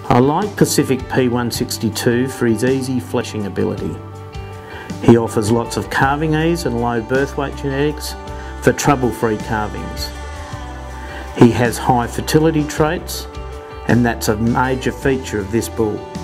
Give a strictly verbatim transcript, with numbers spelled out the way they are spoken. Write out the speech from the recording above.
I like Pacific P one sixty-two for his easy fleshing ability. He offers lots of calving ease and low birth weight genetics for trouble-free calvings. He has high fertility traits, and that's a major feature of this bull.